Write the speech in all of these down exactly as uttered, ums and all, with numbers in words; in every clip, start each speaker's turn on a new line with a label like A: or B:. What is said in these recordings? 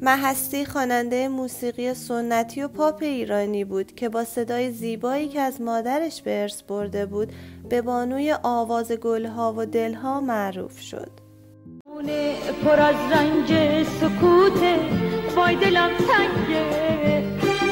A: محستی خواننده موسیقی سنتی و پاپ ایرانی بود که با صدای زیبایی که از مادرش به ارث برده بود به بانوی آواز گلها و دلها معروف شد.
B: پر از رنج سکوت وای دلم تنگه.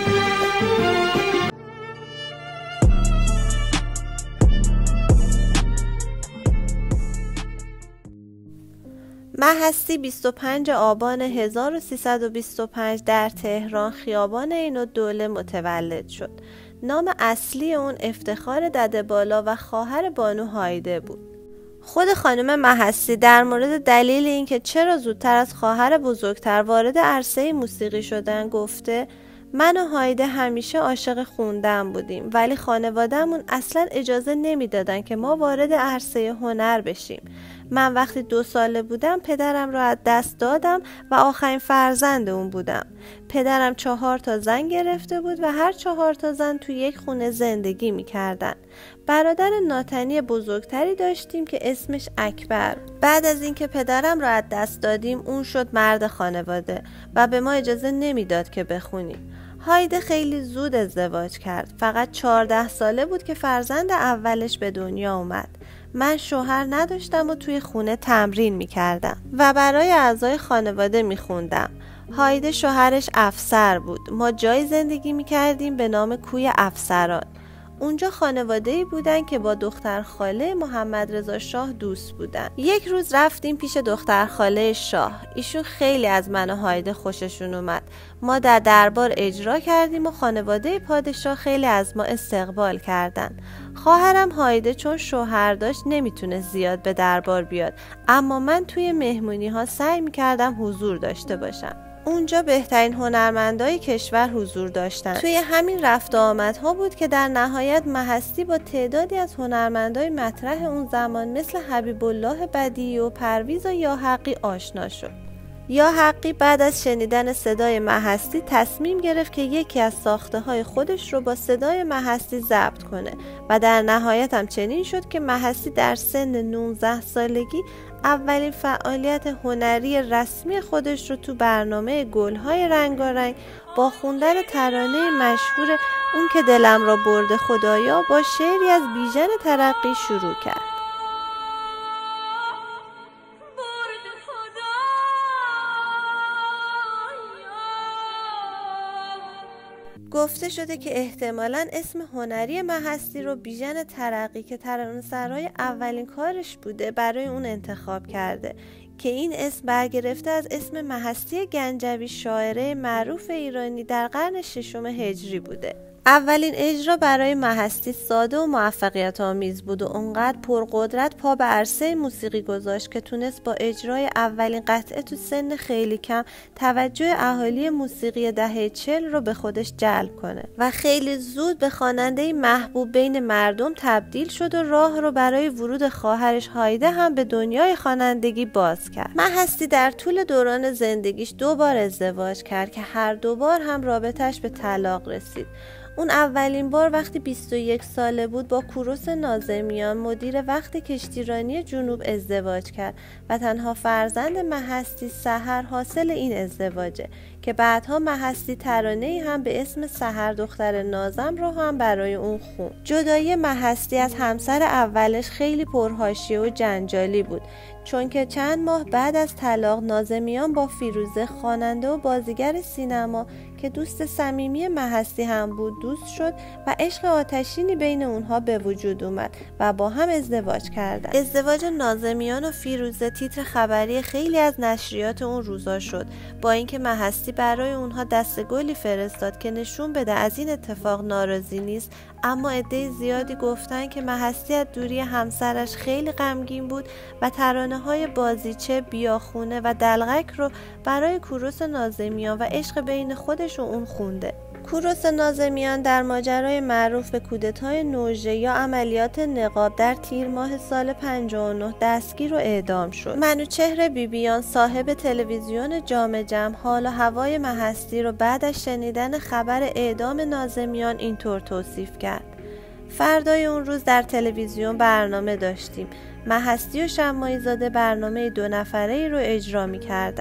A: محستی بیست و پنجم آبان هزار و سیصد و بیست و پنج در تهران خیابان عین‌الدوله متولد شد. نام اصلی اون افتخار دده‌بالا و خواهر بانو هایده بود. خود خانم محستی در مورد دلیل اینکه چرا زودتر از خواهر بزرگتر وارد عرصه موسیقی شدن گفته: من و هایده همیشه عاشق خوندن بودیم، ولی خانواده‌مون اصلا اجازه نمیدادن که ما وارد عرصه هنر بشیم. من وقتی دو ساله بودم پدرم را از دست دادم و آخرین فرزند اون بودم. پدرم چهار تا زن گرفته بود و هر چهار تا زن توی یک خونه زندگی میکردن. برادر ناتنی بزرگتری داشتیم که اسمش اکبر. بعد از اینکه پدرم را از دست دادیم اون شد مرد خانواده و به ما اجازه نمیداد که بخونیم. هایده خیلی زود ازدواج کرد. فقط چهارده ساله بود که فرزند اولش به دنیا اومد. من شوهر نداشتم و توی خونه تمرین میکردم و برای اعضای خانواده میخوندم. هایده شوهرش افسر بود. ما جای زندگی میکردیم به نام کوی افسران. اونجا خانواده‌ای بودن که با دختر خاله محمد رضا شاه دوست بودن. یک روز رفتیم پیش دختر خاله شاه. ایشون خیلی از من و هایده خوششون اومد. ما در دربار اجرا کردیم و خانواده پادشاه خیلی از ما استقبال کردن. خواهرم هایده چون شوهر داشت نمیتونه زیاد به دربار بیاد، اما من توی مهمونی ها سعی میکردم حضور داشته باشم. اونجا بهترین هنرمندای کشور حضور داشتن. توی همین رفت و آمدها بود که در نهایت محستی با تعدادی از هنرمندای مطرح اون زمان مثل حبیب الله بدیعی و پرویز و یاحقی آشنا شد. یاحقی بعد از شنیدن صدای محستی تصمیم گرفت که یکی از ساخته های خودش رو با صدای محستی ضبط کنه و در نهایت هم چنین شد که محستی در سن نوزده سالگی اولین فعالیت هنری رسمی خودش رو تو برنامه گل‌های رنگارنگ با خوندن ترانه مشهور اون که دلم را برده خدایا با شعری از بیژن ترقی شروع کرد. گفته شده که احتمالاً اسم هنری محستی رو بیژن ترقی که ترانه‌سرای اولین کارش بوده برای اون انتخاب کرده که این اسم برگرفته از اسم محستی گنجوی شاعره معروف ایرانی در قرن ششم هجری بوده. اولین اجرا برای محستی ساده و موفقیت آمیز بود و اونقدر پرقدرت پا به عرصه موسیقی گذاشت که تونست با اجرای اولین قطعه تو سن خیلی کم توجه اهالی موسیقی دهه چهل رو به خودش جلب کنه و خیلی زود به خواننده محبوب بین مردم تبدیل شد و راه رو برای ورود خواهرش هایده هم به دنیای خوانندگی باز کرد. محستی در طول دوران زندگیش دو بار ازدواج کرد که هر دو بار هم رابطش به طلاق رسید. اون اولین بار وقتی بیست و یک ساله بود با کوروش ناظمیان مدیر وقت کشتیرانی جنوب ازدواج کرد و تنها فرزند محستی سحر حاصل این ازدواجه که بعدها محستی ترانه‌ای هم به اسم سحر دختر نازم رو هم برای اون خوند. جدایی محستی از همسر اولش خیلی پرحاشیه و جنجالی بود، چون که چند ماه بعد از طلاق ناظمیان با فیروزه خواننده و بازیگر سینما که دوست صمیمی محستی هم بود دوست شد و عشق آتشینی بین اونها به وجود اومد و با هم ازدواج کردند. ازدواج ناظمیان و فیروزه تیتر خبری خیلی از نشریات اون روزا شد، با اینکه محستی برای اونها دست گلی فرستاد که نشون بده از این اتفاق ناراضی نیست، اما عده زیادی گفتن که محستی از دوری همسرش خیلی غمگین بود و ترانه‌های بازیچه، بیاخونه و دلغک رو برای کوروش ناظمیان و عشق بین خودش و اون خونده. کوروش ناظمیان در ماجرای معروف به کودتای نوژه یا عملیات نقاب در تیر ماه سال پنجاه و نه دستگیر و اعدام شد. منوچهر بیبیان صاحب تلویزیون جام جم حال و هوای محستی رو بعد از شنیدن خبر اعدام ناظمیان اینطور توصیف کرد: فردای اون روز در تلویزیون برنامه داشتیم. محستی و شماعی زاده برنامه دو نفره‌ای رو اجرا می‌کردن.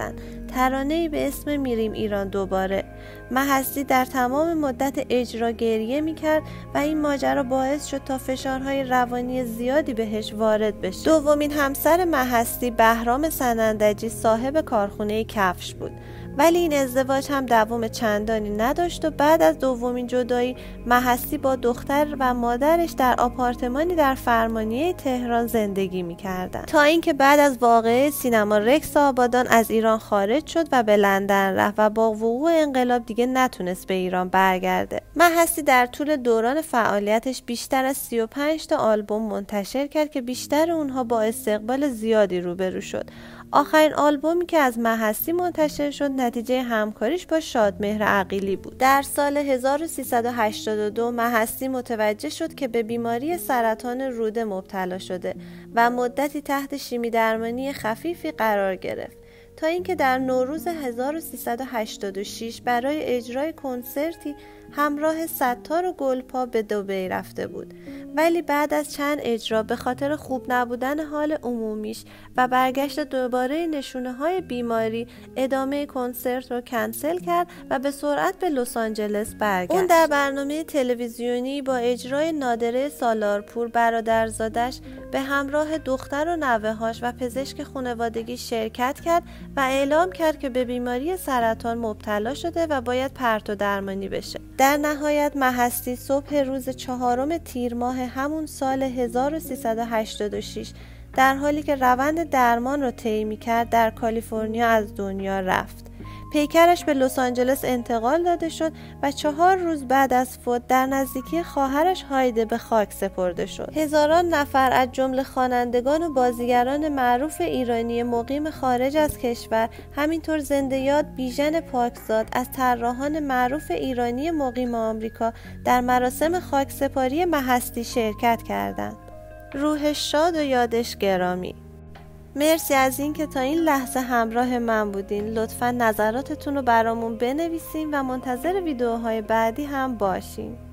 A: ترانه‌ای به اسم میریم ایران دوباره. محستی در تمام مدت اجرا گریه میکرد و این ماجرا باعث شد تا فشارهای روانی زیادی بهش وارد بشه. دومین همسر محستی بهرام سنندجی صاحب کارخونه کفش بود، ولی این ازدواج هم دوام چندانی نداشت و بعد از دومین جدایی محستی با دختر و مادرش در آپارتمانی در فرمانیه تهران زندگی می‌کردند تا اینکه بعد از واقعه سینما رکس آبادان از ایران خارج شد و به لندن رفت و با وقوع انقلاب دیگه نتونست به ایران برگرده. محستی در طول دوران فعالیتش بیشتر از سی و پنج تا آلبوم منتشر کرد که بیشتر اونها با استقبال زیادی روبرو شد. آخرین آلبومی که از محستی منتشر شد نتیجه همکاریش با شادمهر عقیلی بود. در سال هزار و سیصد و هشتاد و دو محستی متوجه شد که به بیماری سرطان روده مبتلا شده و مدتی تحت شیمی درمانی خفیفی قرار گرفت تا اینکه در نوروز هزار و سیصد و هشتاد و شش برای اجرای کنسرتی همراه ستار و گلپا به دبی رفته بود، ولی بعد از چند اجرا به خاطر خوب نبودن حال عمومیش و برگشت دوباره نشونه‌های بیماری ادامه کنسرت رو کنسل کرد و به سرعت به لس آنجلس برگشت. اون در برنامه تلویزیونی با اجرای نادره سالارپور برادرزادش به همراه دختر و نوه‌هاش و پزشک خانوادگی شرکت کرد و اعلام کرد که به بیماری سرطان مبتلا شده و باید پرت و درمانی بشه. در نهایت محستی صبح روز چهارم تیر ماه همون سال هزار و سیصد و هشتاد و شش در حالی که روند درمان رو طی می‌کرد در کالیفرنیا از دنیا رفت. پیکرش به لس آنجلس انتقال داده شد و چهار روز بعد از فوت در نزدیکی خواهرش هایده به خاک سپرده شد. هزاران نفر از جمله خوانندگان و بازیگران معروف ایرانی مقیم خارج از کشور، همینطور زنده یاد بیژن پاکزاد از طراحان معروف ایرانی مقیم آمریکا در مراسم خاکسپاری محستی شرکت کردند. روحش شاد و یادش گرامی. مرسی از این که تا این لحظه همراه من بودین. لطفا نظراتتون رو برامون بنویسین و منتظر ویدیوهای بعدی هم باشین.